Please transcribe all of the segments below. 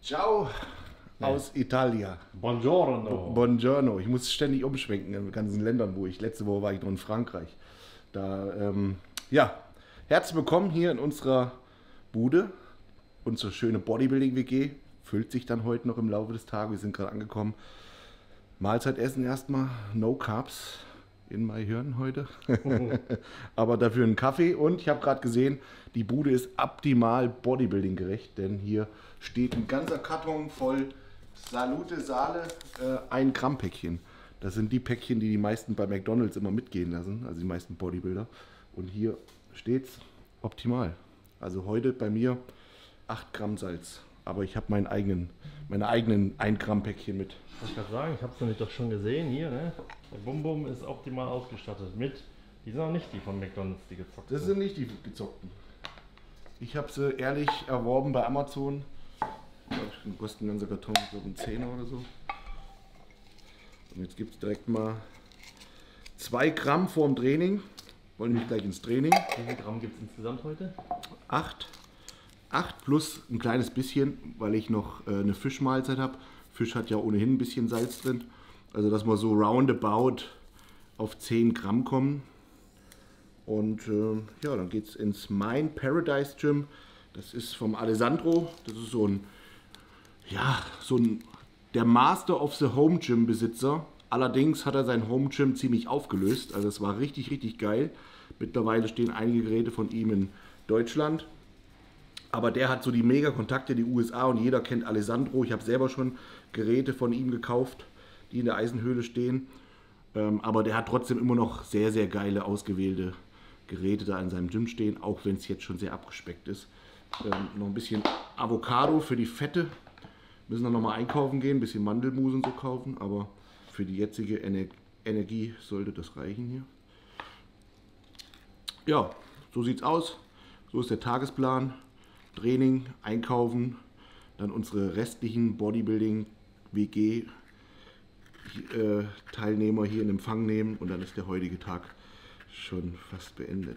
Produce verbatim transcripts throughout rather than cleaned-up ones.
Ciao aus Italia. Buongiorno. Buongiorno. Ich muss ständig umschwenken in den ganzen Ländern, wo ich, letzte Woche war ich noch in Frankreich. Da, ähm, ja, herzlich willkommen hier in unserer Bude. Unsere schöne Bodybuilding-W G füllt sich dann heute noch im Laufe des Tages. Wir sind gerade angekommen. Mahlzeit essen erstmal, no carbs in mein Hirn heute. Aber dafür einen Kaffee und ich habe gerade gesehen, die Bude ist optimal Bodybuilding gerecht, denn hier steht ein ganzer Karton voll Salute Sale, äh, ein Gramm Päckchen. Das sind die Päckchen, die die meisten bei McDonald's immer mitgehen lassen, also die meisten Bodybuilder. Und hier steht's optimal. Also heute bei mir acht Gramm Salz. Aber ich habe meinen eigenen, meine eigenen ein Gramm Päckchen mit. Ich kann sagen, ich habe es nämlich doch schon gesehen hier, ne? Der Bum Bum ist optimal ausgestattet mit. Die sind auch nicht die von McDonald's, die gezockten. Das sind nicht die gezockten. Ich habe sie ehrlich erworben bei Amazon. Die kosten ein ganzer Karton, ich glaube, ein Zehner oder so. Und jetzt gibt es direkt mal zwei Gramm vorm Training. Wollen wir gleich ins Training. Wie viel Gramm gibt es insgesamt heute? Acht. Acht plus ein kleines bisschen, weil ich noch äh, eine Fischmahlzeit habe. Fisch hat ja ohnehin ein bisschen Salz drin. Also dass wir so roundabout auf zehn Gramm kommen. Und äh, ja, dann geht es ins Mind Paradise Gym. Das ist vom Alessandro. Das ist so ein, ja, so ein, der Master of the Home Gym Besitzer. Allerdings hat er sein Home Gym ziemlich aufgelöst. Also es war richtig, richtig geil. Mittlerweile stehen einige Geräte von ihm in Deutschland. Aber der hat so die mega Kontakte in die U S A und jeder kennt Alessandro. Ich habe selber schon Geräte von ihm gekauft, die in der Eisenhöhle stehen. Ähm, aber der hat trotzdem immer noch sehr, sehr geile, ausgewählte Geräte da in seinem Gym stehen, auch wenn es jetzt schon sehr abgespeckt ist. Ähm, noch ein bisschen Avocado für die Fette. Müssen wir noch mal einkaufen gehen, ein bisschen Mandelmus und so kaufen. Aber für die jetzige Ener Energie sollte das reichen hier. Ja, so sieht's aus. So ist der Tagesplan. Training, einkaufen, dann unsere restlichen Bodybuilding-W G-Teilnehmer hier in Empfang nehmen und dann ist der heutige Tag schon fast beendet.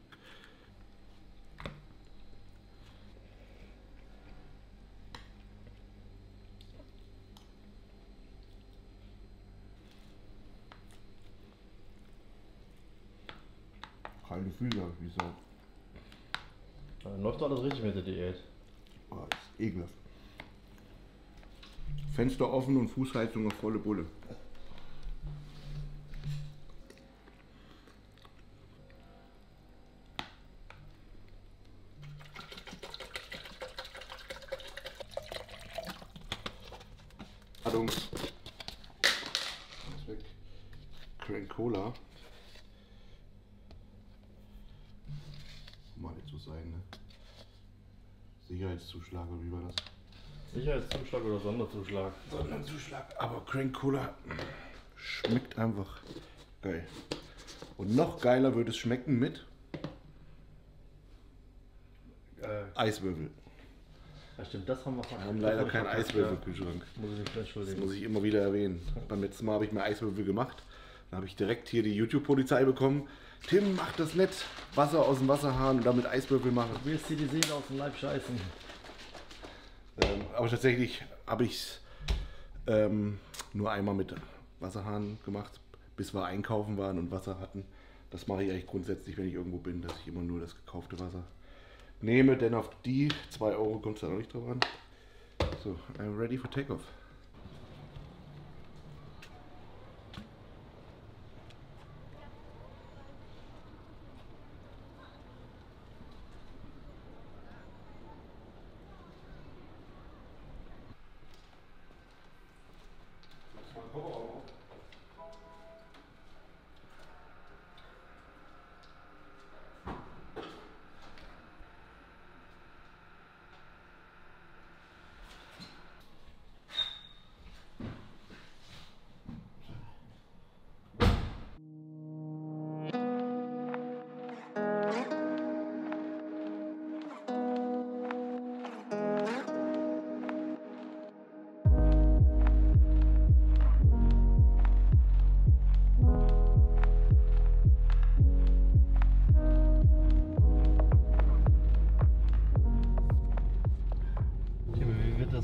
Keine Füße, wie gesagt. Dann läuft alles richtig mit der Diät. Oh, das ist ekelhaft. Fenster offen und Fußheizung auf volle Bulle. Ladung. Weg. Crank Cola. Mal nicht so sein, ne? Sicherheitszuschlag oder wie war das? Sicherheitszuschlag oder Sonderzuschlag? Sonderzuschlag, aber Crank Cola schmeckt einfach geil. Und noch geiler wird es schmecken mit Äh, Eiswürfel. ja stimmt, das haben wir Wir haben leider keinen Eiswürfelkühlschrank. Muss ich mich Das entschuldigen. muss ich immer wieder erwähnen. Beim letzten Mal habe ich mir Eiswürfel gemacht. Dann habe ich direkt hier die YouTube-Polizei bekommen. Tim, mach das nicht. Wasser aus dem Wasserhahn und damit Eiswürfel machen. Du willst dir die Seele aus dem Leib scheißen. Ähm, aber tatsächlich habe ich es ähm, nur einmal mit Wasserhahn gemacht, bis wir einkaufen waren und Wasser hatten. Das mache ich eigentlich grundsätzlich, wenn ich irgendwo bin, dass ich immer nur das gekaufte Wasser nehme, denn auf die zwei Euro kommt es da noch nicht drauf an. So, I'm ready for takeoff.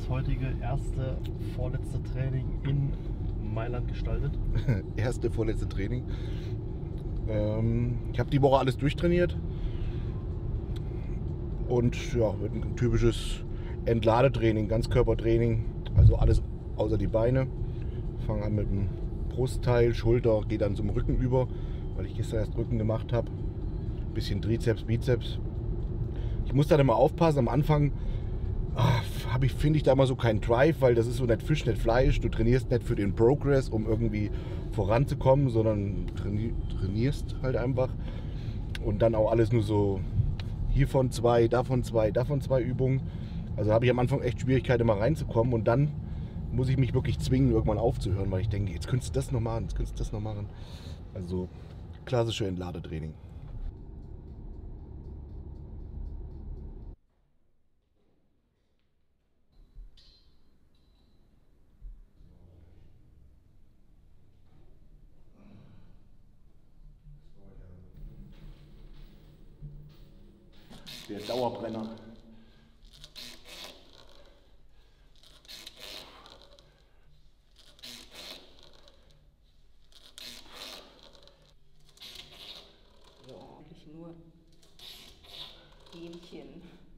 das heutige erste, vorletzte Training in Mailand gestaltet? Erste, vorletzte Training. Ähm, ich habe die Woche alles durchtrainiert. Und ja, ein typisches Entladetraining, Ganzkörpertraining. Also alles außer die Beine. Fange an mit dem Brustteil, Schulter, gehe dann zum Rücken über, weil ich gestern erst Rücken gemacht habe. Bisschen Trizeps, Bizeps. Ich muss dann immer aufpassen, am Anfang habe ich, finde ich da immer so keinen Drive, weil das ist so nicht Fisch, nicht Fleisch. Du trainierst nicht für den Progress, um irgendwie voranzukommen, sondern traini trainierst halt einfach. Und dann auch alles nur so hiervon zwei, davon zwei, davon zwei Übungen. Also habe ich am Anfang echt Schwierigkeiten, immer reinzukommen. Und dann muss ich mich wirklich zwingen, irgendwann aufzuhören, weil ich denke, jetzt könntest du das noch machen, jetzt könntest du das noch machen. Also klassische Entladetraining. Der Dauerbrenner. Eigentlich nur Hähnchen.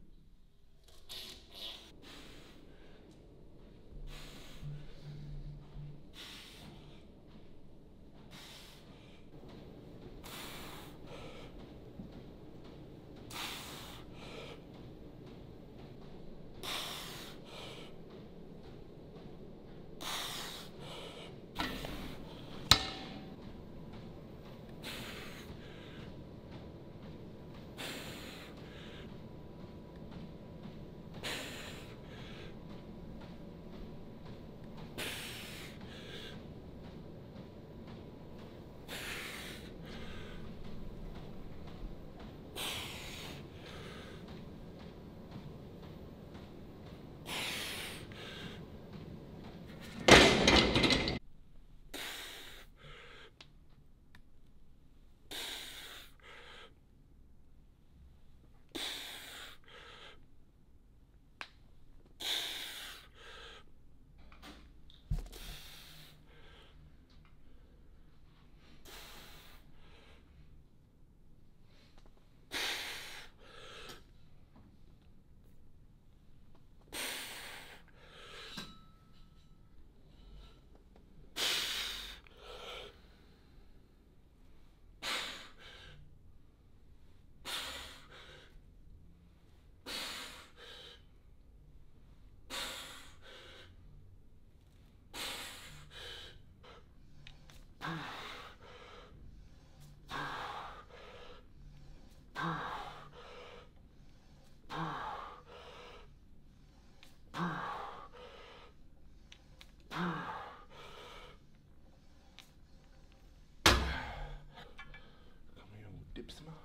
Dips machen.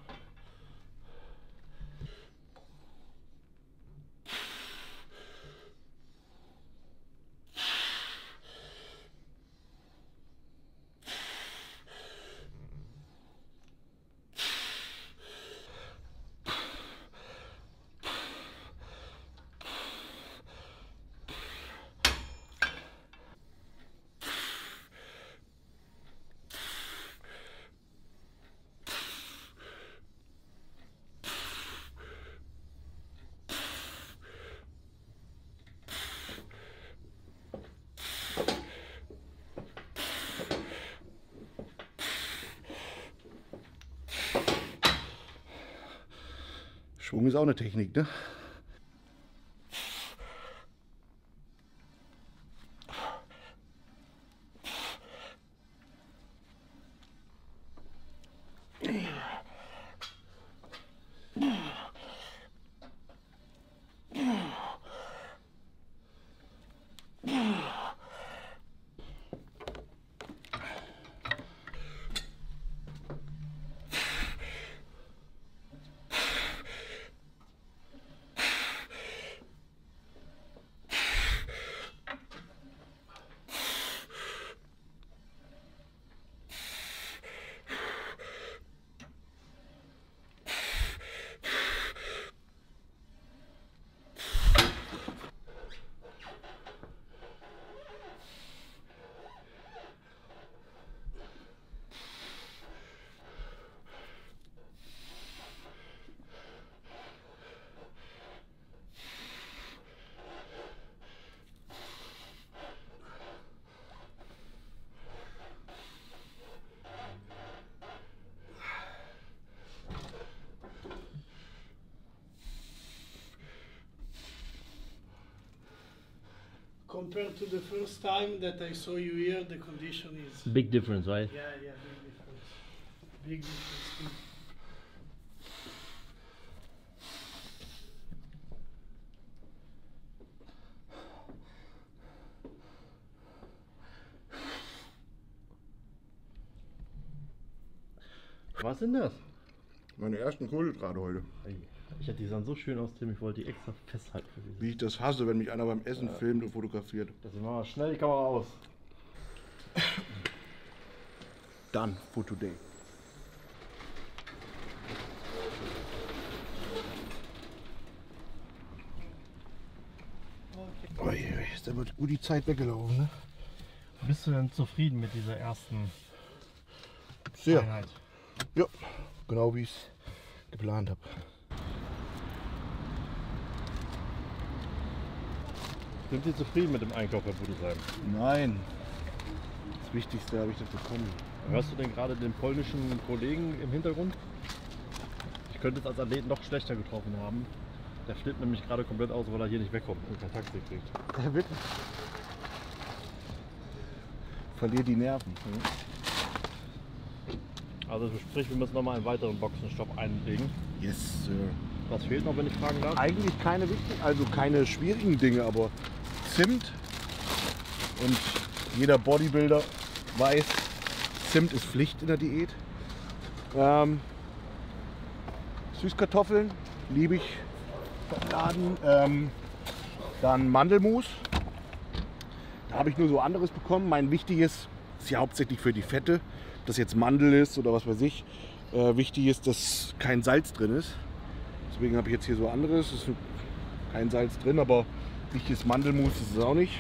Schwung ist auch eine Technik, ne? compared to the first time that I saw you here, the condition is... Big difference, right? Yeah, yeah, big difference. Big difference. Was sind das? Meine ersten Kohlenhydrate heute. Ich hätte die sahen so schön aus, Tim. Ich wollte die extra festhalten für Sie. Wie ich das hasse, wenn mich einer beim Essen ja. filmt und fotografiert. Deswegen machen wir schnell die Kamera aus. Done for today. Okay. Oh je, da wird gut die Zeit weggelaufen, ne? Bist du denn zufrieden mit dieser ersten Sehr. Einheit? Ja, genau wie ich es geplant habe. Sind Sie zufrieden mit dem Einkauf, Herr Budesheim? Nein. Das Wichtigste habe ich das bekommen. Hörst du denn gerade den polnischen Kollegen im Hintergrund? Ich könnte es als Athlet noch schlechter getroffen haben. Der flippt nämlich gerade komplett aus, weil er hier nicht wegkommt und kein Taxi kriegt. Ja, wirklich. Verliert die Nerven. Also sprich, wir müssen nochmal einen weiteren Boxenstopp einlegen. Yes, Sir. Was fehlt noch, wenn ich fragen darf? Eigentlich keine wichtigen, also keine schwierigen Dinge, aber Zimt. Und jeder Bodybuilder weiß, Zimt ist Pflicht in der Diät. Ähm, Süßkartoffeln liebe ich vom Laden. Ähm, dann Mandelmus. Da habe ich nur so anderes bekommen. Mein wichtiges ist ja hauptsächlich für die Fette, dass jetzt Mandel ist oder was weiß ich. Äh, wichtig ist, dass kein Salz drin ist. Deswegen habe ich jetzt hier so anderes. Es ist kein Salz drin, aber wichtig ist Mandelmus ist es auch nicht.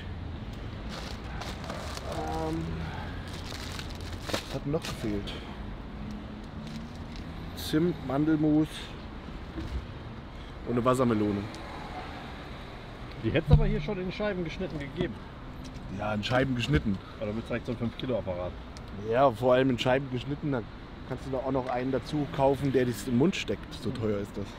Ähm, was hat noch gefehlt? Zimt, Mandelmus und eine Wassermelone. Die hätte es aber hier schon in Scheiben geschnitten gegeben. Ja, in Scheiben geschnitten. Oder mit vielleicht so ein fünf Kilo Apparat. Ja, vor allem in Scheiben geschnitten. Da kannst du da auch noch einen dazu kaufen, der dich im Mund steckt. So teuer ist das.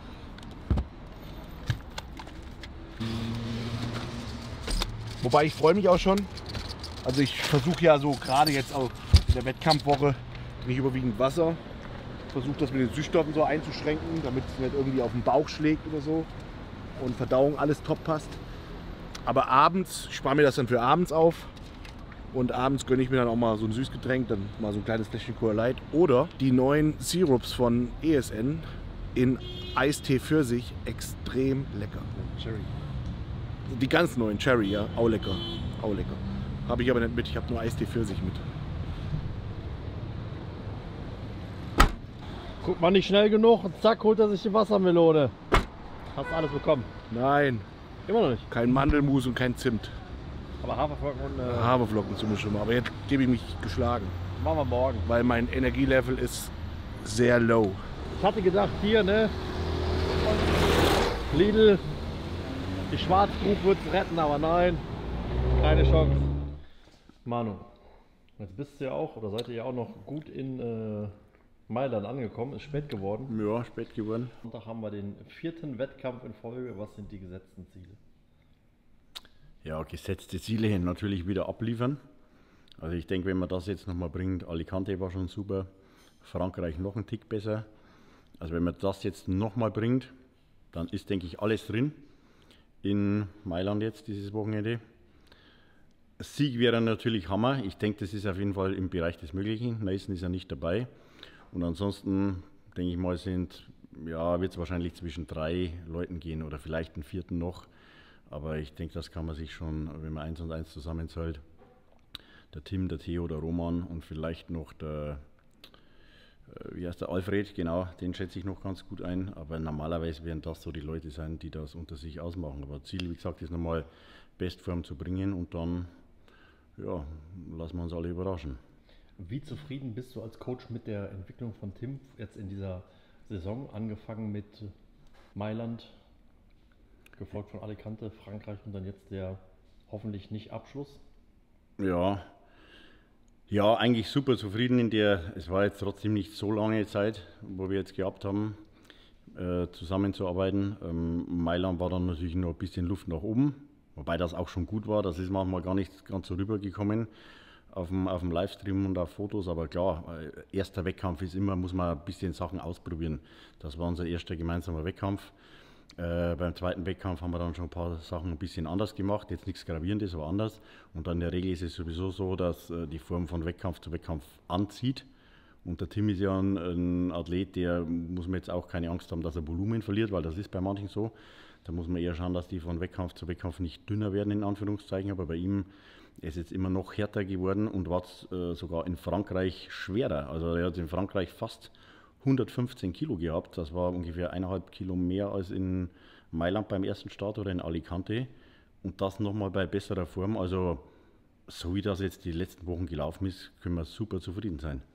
Wobei ich freue mich auch schon. Also ich versuche ja so gerade jetzt auch in der Wettkampfwoche nicht überwiegend Wasser. Versuche das mit den Süßstoffen so einzuschränken, damit es nicht irgendwie auf den Bauch schlägt oder so. Und Verdauung alles top passt. Aber abends, ich spare mir das dann für abends auf. Und abends gönne ich mir dann auch mal so ein Süßgetränk, dann mal so ein kleines Fläschchen Cola Light. Oder die neuen Syrups von E S N in Eistee Pfirsich, extrem lecker. Cherry. Die ganz neuen Cherry, ja, auch lecker. Auch lecker. Habe ich aber nicht mit, ich habe nur Eistee Pfirsich mit. Guck mal nicht schnell genug und zack, holt er sich die Wassermelone. Hast du alles bekommen? Nein, Immer noch nicht. kein Mandelmus und kein Zimt. Aber Haferflocken und äh, Haferflocken zum Beispiel. Aber jetzt gebe ich mich geschlagen, machen wir morgen. weil mein Energielevel ist sehr low. Ich hatte gedacht, hier, ne? Lidl, die Schwarzgruppe wird es retten, aber nein, keine Chance. Manu, jetzt bist du ja auch, oder seid ihr ja auch noch gut in äh, Mailand angekommen, ist spät geworden. Ja, spät geworden. Sonntag haben wir den vierten Wettkampf in Folge. Was sind die gesetzten Ziele? Ja, gesetzte Ziele natürlich wieder abliefern. Also ich denke, wenn man das jetzt nochmal bringt, Alicante war schon super, Frankreich noch ein Tick besser. Also wenn man das jetzt nochmal bringt, dann ist, denke ich, alles drin in Mailand jetzt dieses Wochenende. Sieg wäre natürlich Hammer. Ich denke, das ist auf jeden Fall im Bereich des Möglichen. Nathan ist ja nicht dabei. Und ansonsten, denke ich mal, sind, ja, wird es wahrscheinlich zwischen drei Leuten gehen oder vielleicht einen vierten noch. Aber ich denke, das kann man sich schon, wenn man eins und eins zusammenzählt, der Tim, der Theo, der Roman und vielleicht noch der, äh, wie heißt der, Alfred, genau, den schätze ich noch ganz gut ein. Aber normalerweise werden das so die Leute sein, die das unter sich ausmachen. Aber Ziel, wie gesagt, ist nochmal Bestform zu bringen und dann, ja, lassen wir uns alle überraschen. Wie zufrieden bist du als Coach mit der Entwicklung von Tim jetzt in dieser Saison, angefangen mit Mailand, gefolgt von Alicante, Frankreich und dann jetzt der hoffentlich nicht Abschluss? Ja, ja, eigentlich super zufrieden in der, es war jetzt trotzdem nicht so lange Zeit, wo wir jetzt gehabt haben, äh, zusammenzuarbeiten. Ähm, Mailand war dann natürlich noch ein bisschen Luft nach oben, Wobei das auch schon gut war, das ist manchmal gar nicht ganz so rübergekommen auf dem, auf dem Livestream und auf Fotos, aber klar, äh, erster Wettkampf ist immer, muss man ein bisschen Sachen ausprobieren. Das war unser erster gemeinsamer Wettkampf. Äh, beim zweiten Wettkampf haben wir dann schon ein paar Sachen ein bisschen anders gemacht, jetzt nichts Gravierendes, aber anders. Und dann in der Regel ist es sowieso so, dass äh, die Form von Wettkampf zu Wettkampf anzieht. Und der Tim ist ja ein, ein Athlet, der muss man jetzt auch keine Angst haben, dass er Volumen verliert, weil das ist bei manchen so. Da muss man eher schauen, dass die von Wettkampf zu Wettkampf nicht dünner werden, in Anführungszeichen. Aber bei ihm ist es jetzt immer noch härter geworden und war äh, sogar in Frankreich schwerer. Also er hat in Frankreich fast hundertfünfzehn Kilo gehabt. Das war ungefähr eineinhalb Kilo mehr als in Mailand beim ersten Start oder in Alicante. Und das nochmal bei besserer Form. Also so wie das jetzt die letzten Wochen gelaufen ist, können wir super zufrieden sein.